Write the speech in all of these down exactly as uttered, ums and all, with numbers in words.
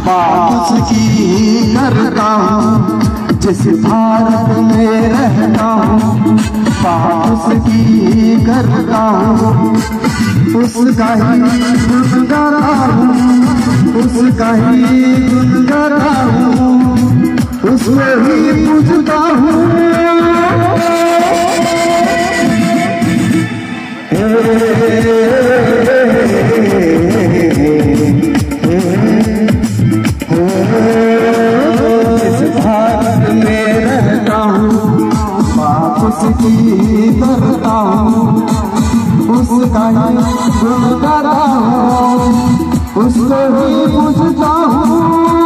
बात उसकी करता हूँ जिस भारत में रहता हूँ, बात उसकी करता हूँ, उसका ही गुण गाता हूँ, उसका ही गुण गाता हूँ, उसको ही पूजता हूँ। उसकी करता हूँ, उसका ही गुण गाता हूँ, उसको ही पूजता हूँ।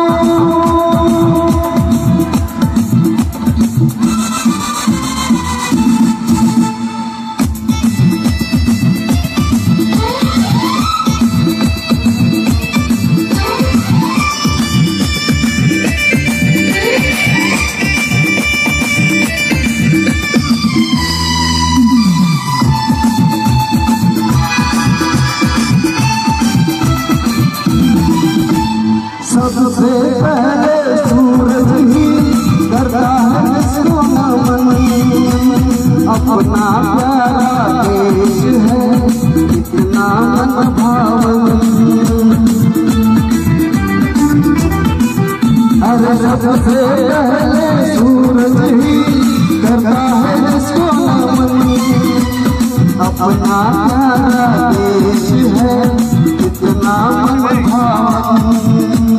सबसे पहले सूरज ही करता है इसको नमन, अपना प्यारा देश है इतना मन भावन। अरे सबसे पहले सूरज ही करता है इसको नमन, अपना प्यारा देश है इतना मन भावन।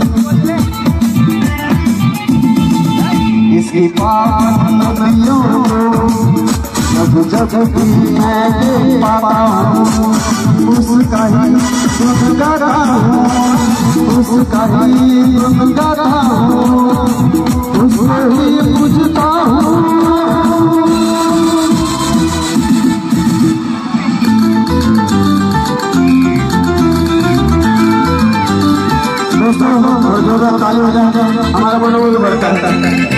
इसकी पावन नदियों को जब जब भी मैं देख पाता हूँ, उसका ही गुण गाता हूँ, उसका ही गुण गाता हूँ, उसको ही पूजता हूँ। दोस्तों जोरदार ताली बजाएं, हमारा बोलो बोलो बढ़ता है।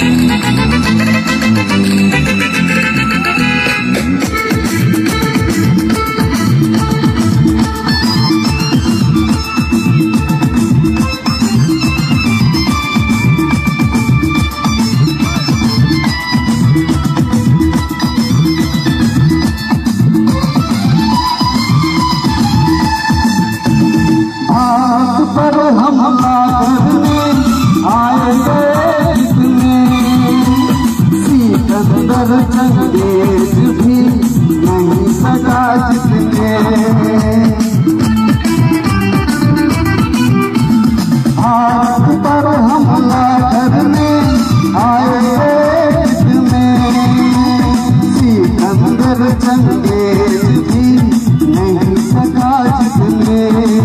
पर हमला करने आए जितने, सिकंदर चंगेज भी नहीं सका जितने। भारत पर हमला करने आए जितने, सिकंदर चंगेज भी नहीं सका जितने।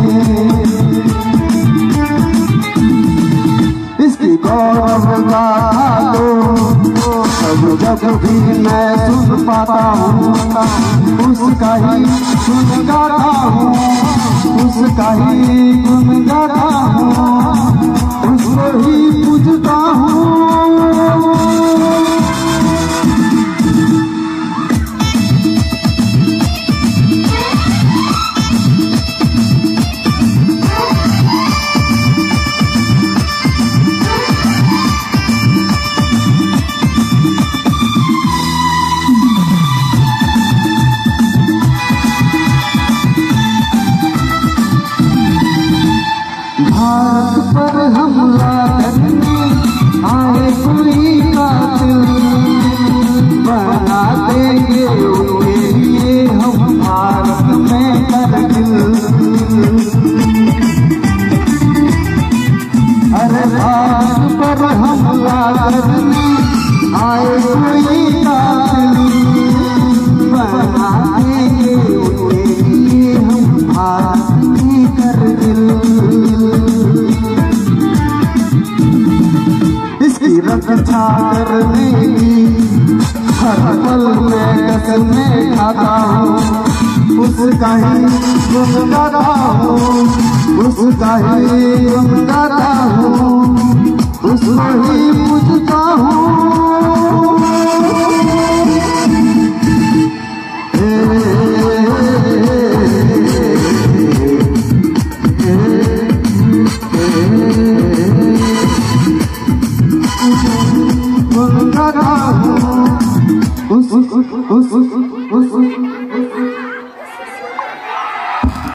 गौरव गाथा तो जब जब भी मैं सुन पाता हूँ, उसका ही गुण गाता हूँ, उसका ही गुण गाता हूँ, उसको ही पूजता हूँ। भारत पर हमला करने आए कोई कातिल, बना देंगे उनके लिए हम भारत में कारगिल। अरे भारत पर हमला करने आए कोई कातिल, बना देंगे उनके लिए हम भारत में कारगिल। रक्षा करने की हर पल में कसमें खाता हूँ, उसका ही गुण गाता हूँ, उसका ही गुण गाता हूँ, उसको ही पूजता हूँ। ए, ए, ए, ए, उस उस उस